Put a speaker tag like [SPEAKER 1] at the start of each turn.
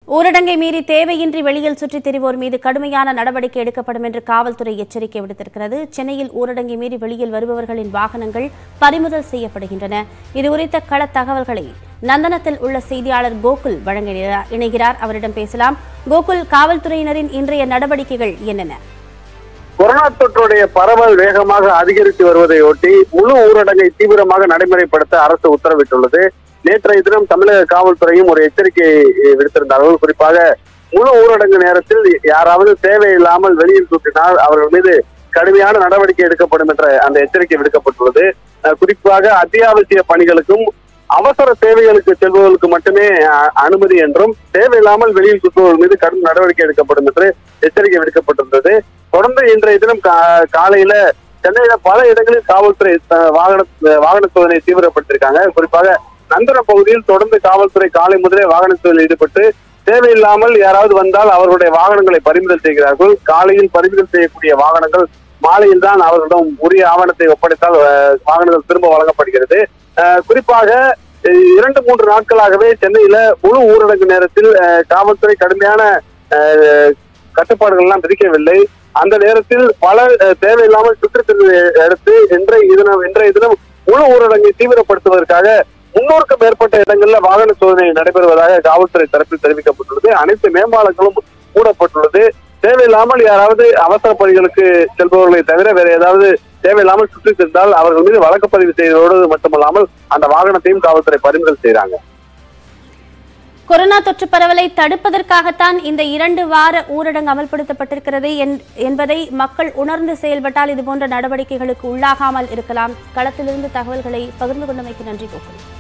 [SPEAKER 1] ஊரடங்கை மீறி தேவையின்றி வெளியில் சுற்றித் திரிவோர் மீது கடுமையான நடவடிக்கை எடுக்கப்படும் என்று காவல்துறை எச்சரிக்கை விடுத்திருக்கிறது. சென்னையில் ஊரடங்கை மீறி வெளியில் வருபவர்களின் வாகனங்கள் பறிமுதல் செய்யப்படுகின்றன. இதுகுறித்த கள தகவல்களை நந்தனத்தில் உள்ள செய்தியாளர் கோகுல் வழங்க இணைகிறார். அவரிடம் பேசலாம். கோகுல், காவல்துறையினரின் இன்றைய நடவடிக்கைகள் என்னென்ன?
[SPEAKER 2] கொரோனா தொற்றுடைய பரவல் வேகமாக அதிகரித்து வருவதையொட்டி முழு ஊரடங்கை தீவிரமாக நடைமுறைப்படுத்த அரசு உத்தரவிட்டுள்ளது. நேற்றைய தினம் தமிழக காவல்துறையும் ஒரு எச்சரிக்கை விடுத்திருந்தார்கள். குறிப்பாக முழு ஊரடங்கு நேரத்தில் யாராவது தேவையில்லாமல் வெளியில் சுற்றினால் அவர்கள் மீது கடுமையான நடவடிக்கை எடுக்கப்படும் என்ற அந்த எச்சரிக்கை விடுக்கப்பட்டுள்ளது. குறிப்பாக அத்தியாவசிய பணிகளுக்கும் அவசர சேவைகளுக்கு செல்பவர்களுக்கு மட்டுமே அனுமதி என்றும் தேவையில்லாமல் வெளியில் சுற்றுபவர்கள் மீது கடும் நடவடிக்கை எடுக்கப்படும் என்று எச்சரிக்கை விடுக்கப்பட்டிருந்தது. தொடர்ந்து இன்றைய தினம் காலையில சென்னையில பல இடங்களில் காவல்துறை வாகன சோதனை தீவிரப்படுத்தியிருக்காங்க. குறிப்பாக நந்தன பகுதியில் தொடர்ந்து காவல்துறை காலை முதலே வாகன சோதனையில் ஈடுபட்டு தேவையில்லாமல் யாராவது வந்தால் அவர்களுடைய வாகனங்களை பறிமுதல் செய்கிறார்கள். காலையில் பறிமுதல் செய்யக்கூடிய வாகனங்கள் மாலையில் தான் அவர்களிடம் உரிய ஆவணத்தை ஒப்படைத்தால் வாகனங்கள் திரும்ப வழங்கப்படுகிறது. குறிப்பாக 2-3 நாட்களாகவே சென்னையில முழு ஊரடங்கு நேரத்தில் காவல்துறை கடுமையான கட்டுப்பாடுகள் எல்லாம் விதிக்கவில்லை. அந்த நேரத்தில் பல தேவையில்லாமல் சுற்றுச்சூழலை அடுத்து இன்றைய தினம் முழு ஊரடங்கை தீவிரப்படுத்துவதற்காக 300க்கும் மேற்பட்ட இடங்கள்ல வாகன சோதனை நடைபெறுவதாக காவல்துறை தரப்பில் தெரிவிக்கப்பட்டுள்ளது. அனைத்து மேம்பாலங்களும் மூடப்பட்டுள்ளது. தேவையில்லாமல் யாராவது அவசர பணிகளுக்கு செல்பவர்களை தவிர வேற ஏதாவது தேவையில்லாமல் சுற்றி சென்றால் அவர்கள் மீது வழக்கு பதிவு செய்வதோடு மட்டுமல்லாமல் அந்த வாகனத்தையும் காவல்துறை பறிமுதல் செய்கிறாங்க.
[SPEAKER 1] கொரோனா தொற்று பரவலை தடுப்பதற்காகத்தான் இந்த 2 வார ஊரடங்கு அமல்படுத்தப்பட்டிருக்கிறது என்பதை மக்கள் உணர்ந்து செயல்பட்டால் இதுபோன்ற நடவடிக்கைகளுக்கு உள்ளாகாமல் இருக்கலாம். களத்திலிருந்து தகவல்களை பகிர்ந்து கொண்டமைக்கு நன்றி கோகுல்.